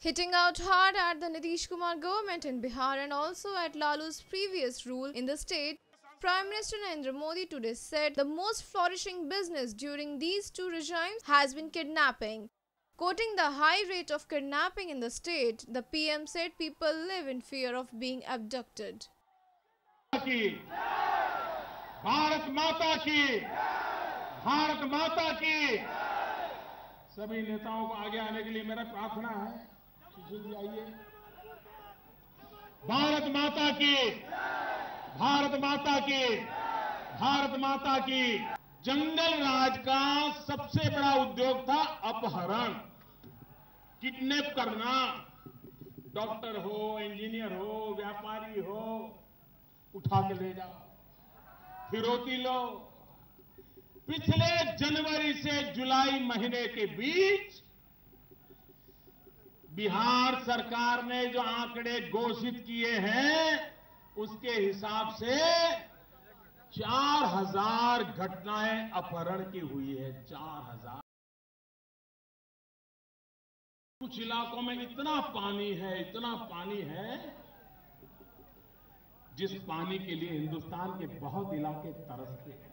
Hitting out hard at the Nitish Kumar government in Bihar and also at Lalu's previous rule in the state, Prime Minister Narendra Modi today said the most flourishing business during these two regimes has been kidnapping. Quoting the high rate of kidnapping in the state, the PM said people live in fear of being abducted. Bharat माता की, भारत माता की। सभी नेताओं को आगे आने के लिए मेरा प्रार्थना है। सुशील जी आइए। भारत माता की, भारत माता की, भारत माता की। जंगल राज का सबसे बड़ा उद्योग था अपहरण, किडनैप करना। डॉक्टर हो, इंजीनियर हो, व्यापारी हो, उठा के ले जाओ, फिरौती लो। पिछले जनवरी से जुलाई महीने के बीच बिहार सरकार ने जो आंकड़े घोषित किए हैं, उसके हिसाब से 4000 घटनाएं अपहरण की हुई है। 4000। कुछ इलाकों में इतना पानी है, इतना पानी है, जिस पानी के लिए हिंदुस्तान के बहुत इलाके तरसते हैं।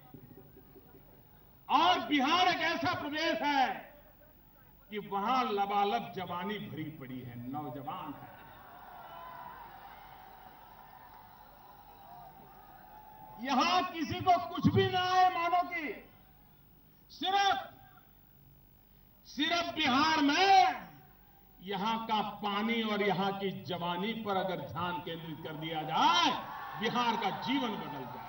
और बिहार एक ऐसा प्रदेश है कि वहां लबालब जवानी भरी पड़ी है, नौजवान है। यहां किसी को कुछ भी ना आए, मानो कि सिर्फ बिहार में यहां का पानी और यहां की जवानी पर अगर ध्यान केंद्रित कर दिया जाए, बिहार का जीवन बदल जाए।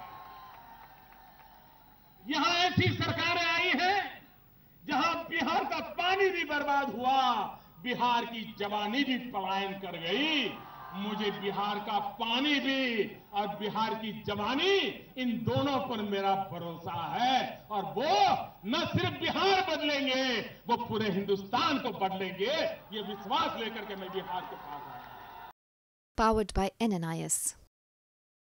यहां ऐसी सरकारें आई हैं जहां बिहार का पानी भी बर्बाद हुआ, बिहार की जवानी भी पलायन कर गई। मुझे बिहार का पानी भी और बिहार की जवानी, इन दोनों पर मेरा भरोसा है। और वो न सिर्फ बिहार बदलेंगे, वो पूरे हिंदुस्तान को बदलेंगे। ये विश्वास लेकर के मैं बिहार के पास आया। Powered by NNIS.